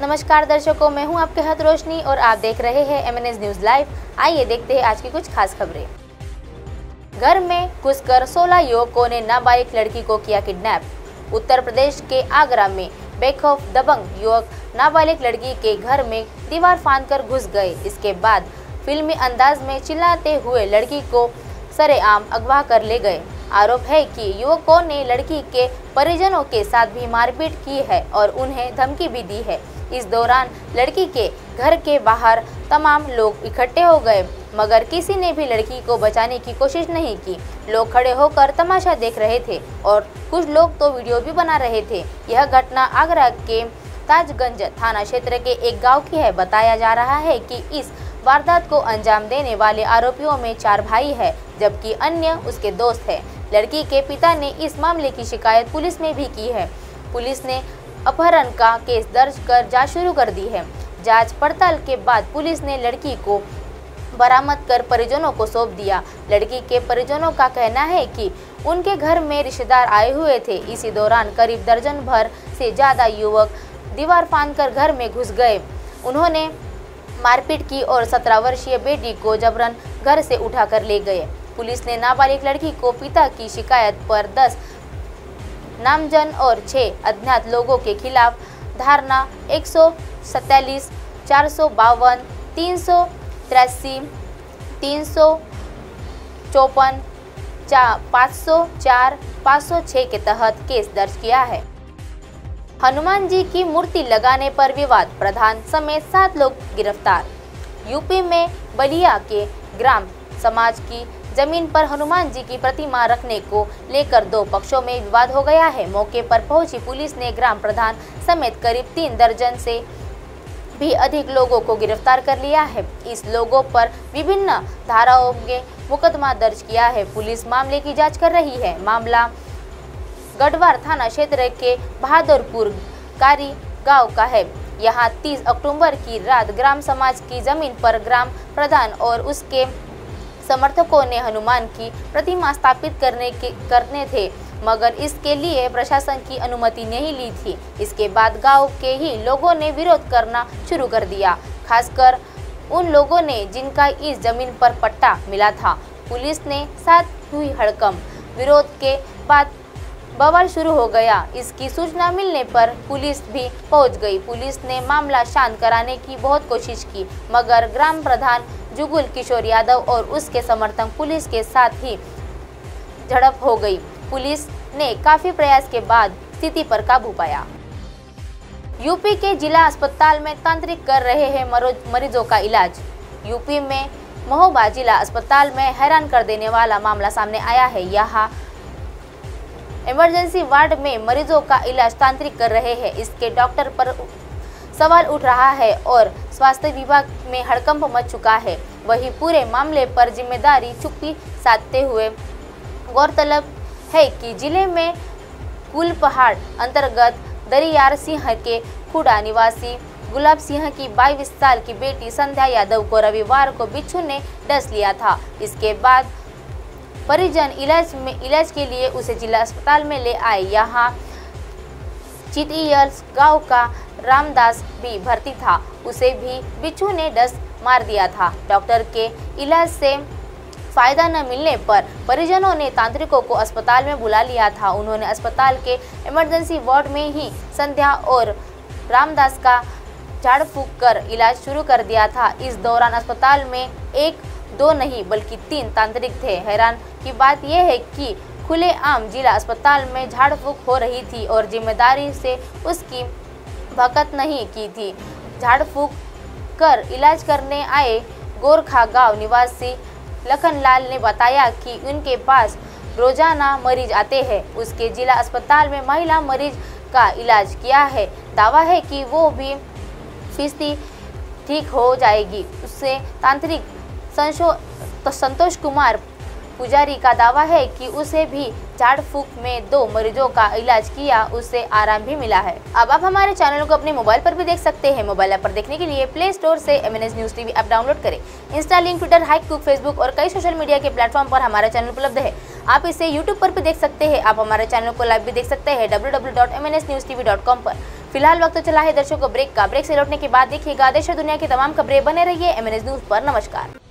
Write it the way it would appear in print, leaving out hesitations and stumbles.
नमस्कार दर्शकों, मैं हूं आपके हाथ रोशनी और आप देख रहे हैं MNS न्यूज लाइव। आइए देखते हैं आज की कुछ खास खबरें। घर में घुसकर 16 युवकों ने नाबालिग लड़की को किया किडनैप। उत्तर प्रदेश के आगरा में बेखौफ दबंग युवक नाबालिग लड़की के घर में दीवार फांदकर घुस गए। इसके बाद फिल्मी अंदाज में चिल्लाते हुए लड़की को सरेआम अगवा कर ले गए। आरोप है कि युवकों ने लड़की के परिजनों के साथ भी मारपीट की है और उन्हें धमकी भी दी है। इस दौरान लड़की के घर के बाहर तमाम लोग इकट्ठे हो गए, मगर किसी ने भी लड़की को बचाने की कोशिश नहीं की। लोग खड़े होकर तमाशा देख रहे थे और कुछ लोग तो वीडियो भी बना रहे थे। यह घटना आगरा के ताजगंज थाना क्षेत्र के एक गांव की है। बताया जा रहा है कि इस वारदात को अंजाम देने वाले आरोपियों में 4 भाई है, जबकि अन्य उसके दोस्त है। लड़की के पिता ने इस मामले की शिकायत पुलिस में भी की है। पुलिस ने अपहरण का केस दर्ज कर जांच शुरू कर दी है। जांच पड़ताल के बाद पुलिस ने लड़की को बरामद कर परिजनों को सौंप दिया। लड़की के परिजनों का कहना है कि उनके घर में रिश्तेदार आए हुए थे। इसी दौरान करीब दर्जन भर से ज़्यादा युवक दीवार फांदकर घर में घुस गए। उन्होंने मारपीट की और 17 वर्षीय बेटी को जबरन घर से उठाकर ले गए। पुलिस ने नाबालिग लड़की को पिता की शिकायत पर 10 नामजद और 6 अज्ञात लोगों के खिलाफ धारा 147, 452, 383, 354, 504, 506 के तहत केस दर्ज किया है। हनुमान जी की मूर्ति लगाने पर विवाद, प्रधान समेत 7 लोग गिरफ्तार। यूपी में बलिया के ग्राम समाज की जमीन पर हनुमान जी की प्रतिमा रखने को लेकर 2 पक्षों में विवाद हो गया है। मौके पर पहुंची पुलिस ने ग्राम प्रधान समेत करीब 3 दर्जन से भी अधिक लोगों को गिरफ्तार कर लिया है। इस लोगों पर विभिन्न धाराओं में मुकदमा दर्ज किया है। पुलिस मामले की जांच कर रही है। मामला गढ़वार थाना क्षेत्र के बहादुरपुर कारी गांव का है। यहां 30 अक्टूबर की रात ग्राम समाज की जमीन पर ग्राम प्रधान और उसके समर्थकों ने हनुमान की प्रतिमा स्थापित करने थे, मगर इसके लिए प्रशासन की अनुमति नहीं ली थी। इसके बाद गांव के ही लोगों ने विरोध करना शुरू कर दिया, खासकर उन लोगों ने जिनका इस जमीन पर पट्टा मिला था। पुलिस ने साथ हुई हड़कंप विरोध के बाद बवाल शुरू हो गया। इसकी सूचना मिलने पर पुलिस भी पहुंच गई। पुलिस ने मामला शांत कराने की बहुत कोशिश की, मगर ग्राम प्रधान जुगुल किशोर यादव और उसके समर्थक पुलिस के साथ ही झड़प हो गई। पुलिस ने काफी प्रयास के बाद स्थिति पर काबू पाया। यूपी के जिला अस्पताल में तांत्रिक कर रहे हैं मरीजों का इलाज। यूपी में महोबा जिला अस्पताल में हैरान कर देने वाला मामला सामने आया है। यहाँ इमरजेंसी वार्ड में मरीजों का इलाज तांत्रिक कर रहे हैं। इसके डॉक्टर पर सवाल उठ रहा है और स्वास्थ्य विभाग में हड़कंप मच चुका है। वही पूरे मामले पर जिम्मेदारी चुप्पी साधते हुए गौरतलब है कि जिले में कुलपहाड़ अंतर्गत दरियार सिंह के खुड़ा निवासी गुलाब सिंह की 22 साल की बेटी संध्या यादव को रविवार को बिच्छू ने डस लिया था। इसके बाद परिजन इलाज के लिए उसे जिला अस्पताल में ले आए। यहाँ चितियल गांव का रामदास भी भर्ती था, उसे भी बिच्छू ने डस मार दिया था। डॉक्टर के इलाज से फायदा न मिलने पर परिजनों ने तांत्रिकों को अस्पताल में बुला लिया था। उन्होंने अस्पताल के इमरजेंसी वार्ड में ही संध्या और रामदास का झाड़ फूंक कर इलाज शुरू कर दिया था। इस दौरान अस्पताल में 1-2 नहीं बल्कि 3 तांत्रिक थे। हैरान की बात यह है कि खुलेआम जिला अस्पताल में झाड़ फूंक हो रही थी और जिम्मेदारी से उसकी भगत नहीं की थी। झाड़ फूंक कर इलाज करने आए गोरखा गांव निवासी लखनलाल ने बताया कि उनके पास रोजाना मरीज आते हैं। उसके जिला अस्पताल में महिला मरीज का इलाज किया है। दावा है कि वो भी फीसदी ठीक हो जाएगी। उससे तांत्रिक संतोष कुमार पुजारी का दावा है कि उसे भी झाड़ फूंक में 2 मरीजों का इलाज किया, उससे आराम भी मिला है। अब आप हमारे चैनल को अपने मोबाइल पर भी देख सकते हैं। मोबाइल ऐप पर देखने के लिए प्ले स्टोर से MNS news TV app download करें। इंस्टा, लिंक, ट्विटर, हाइक कुक, फेसबुक और कई सोशल मीडिया के प्लेटफॉर्म पर हमारा चैनल उपलब्ध है। आप इसे यूट्यूब पर भी देख सकते हैं। आप हमारे चैनल को लाइव भी देख सकते हैं www.mnsnewstv.com पर। फिलहाल वक्त तो चला है दर्शकों ब्रेक का। ब्रेक से लौटने के बाद देखिएगा देश और दुनिया की तमाम खबरें। बने रहिए MNS न्यूज पर। नमस्कार।